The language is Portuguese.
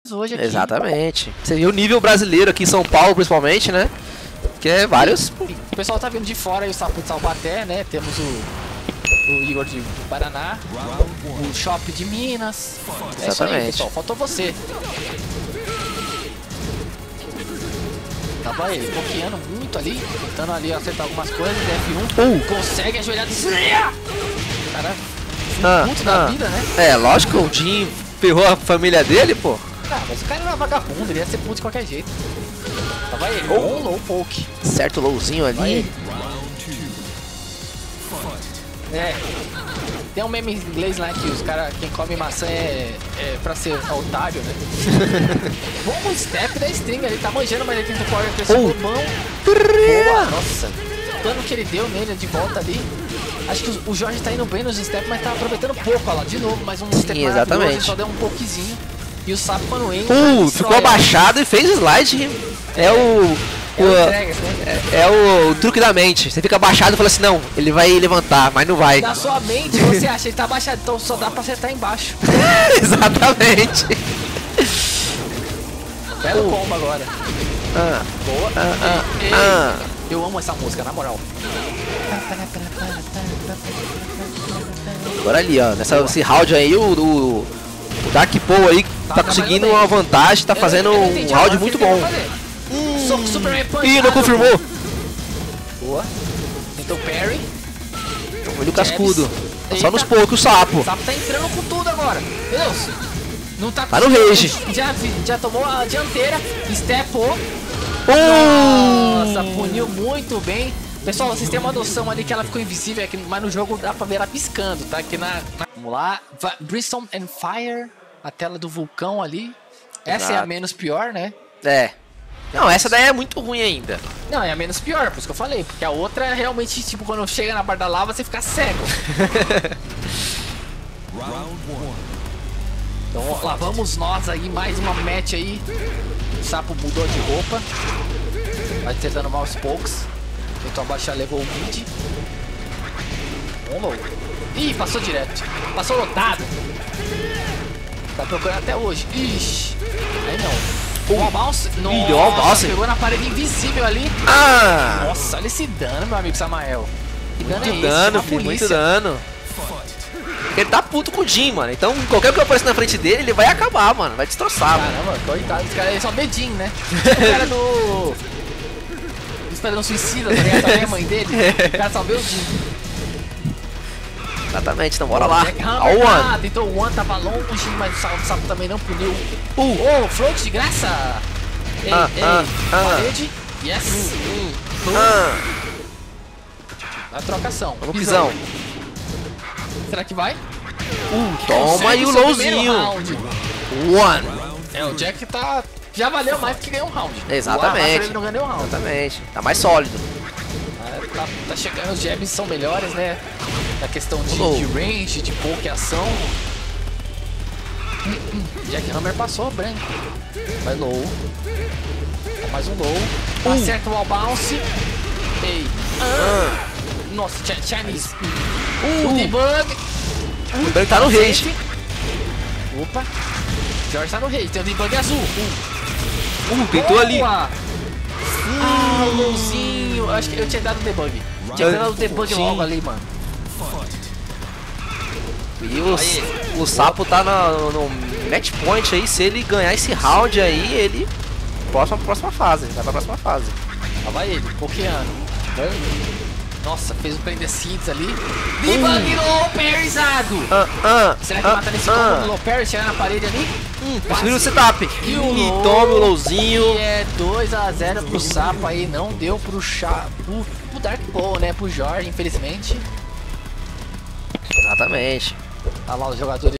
hoje aqui. Exatamente. Você viu o nível brasileiro aqui em São Paulo, principalmente, né? Que é vários... O pessoal tá vindo de fora aí, o Sapo de Taubaté, né? Temos o Igor de Paraná, o Shop de Minas. É isso aí, pessoal. Faltou você. Tava ele bloqueando muito ali, tentando ali acertar algumas coisas. F1 consegue ajoelhar. Cara, muito da vida, né? É, lógico, o Jim ferrou a família dele, pô. Ah, mas o cara era vagabundo, ele ia ser puto de qualquer jeito. Tava ele, um low poke. Certo lowzinho ali. É. Tem um meme em inglês lá que os caras, quem come maçã é pra ser otário, né? Bom step da string ali, tá manjando, mas ele tenta correr com esse bobão. Boa, nossa. O dano que ele deu nele de volta ali. Acho que o Jorge tá indo bem nos steps, mas tá aproveitando pouco, olha lá. De novo, mais um step maravilhoso, ele só deu um pouquinho. E o Sapo quando entra... ficou abaixado e fez slide. É o truque da mente. Você fica abaixado e fala assim, não, ele vai levantar, mas não vai. Na sua mente, você acha, ele tá abaixado, então só dá pra acertar embaixo. Exatamente. Belo combo agora. Boa. Eu amo essa música, na moral. Agora ali, ó, nesse round aí, o Dark Paul aí tá conseguindo uma vantagem, tá fazendo um round muito bom. Ih, não confirmou. Boa. Tentou parry. Olha o cascudo. Tá só nos poucos o Sapo. O Sapo tá entrando com tudo agora. Meu Deus. Não tá no rage. Já tomou a dianteira. Stepou. Nossa, puniu muito bem. Pessoal, vocês têm uma noção ali que ela ficou invisível aqui, mas no jogo dá pra ver ela piscando, tá? Aqui Vamos lá. Brimstone and Fire. A tela do vulcão ali. Essa é a menos pior, né? É. Não, essa daí é muito ruim ainda. Não, é a menos pior, por isso que eu falei. Porque a outra é realmente, tipo, quando chega na barra da lava, você fica cego. Então, lá vamos nós aí, mais uma match aí. O Sapo mudou de roupa. Vai tentando mal aos poucos. Tentou abaixar, levou o mid. Vamos. Ih, passou direto. Passou lotado. Tá procurando até hoje. Ixi. Aí não. O bounce. Nossa, pegou na parede invisível ali. Nossa, olha esse dano, meu amigo Samael. Que dano é esse? Muito dano, filho, muito dano. Ele tá puto com o Jim, mano. Então, qualquer que aparecer na frente dele, ele vai acabar, mano. Vai destroçar, Caramba, coitado. Esse cara aí só medinho, né? O cara do... Esquadrão Suicida, tá ligado? Também a mãe dele. O cara só vê o Jim. Exatamente, então bora lá. Ó o One. Tentou o One, tava longe, mas o Sapo também não puniu. Float de graça. Parede. Yes. Na trocação. Pisão. Será que vai? Toma aí o lowzinho. One. É, o Jack tá... Já valeu mais que ganhou um round. Exatamente. Ele não ganhou um round. Exatamente. Tá mais sólido. Tá chegando, os jabs são melhores, né? Na questão de range, de poke ação. Jack Hammer passou, branco. Vai low. Mais um low. Acerta o wall bounce. Ei. Nossa, Chinese. Debug. O debug tá no rage. Opa. George tá no rage. Tem o debug azul. Tentou ali. O lowzinho. Acho que eu tinha dado o debug. Tinha dado o debug logo ali, mano. E o Sapo tá no match point aí. Se ele ganhar esse round aí, ele... Próxima fase. Vai pra próxima fase. Lá vai ele, pokeando. Nossa, fez o prender seeds ali. Debug low parryzado. Será que mata nesse combo do low parry? Chega na parede ali. Conseguiu o setup. E toma o lowzinho. E é 2 a 0 pro Sapo aí. Não deu pro Dark Paul, né? Pro Jorge, infelizmente. Exatamente. Tá lá os jogadores.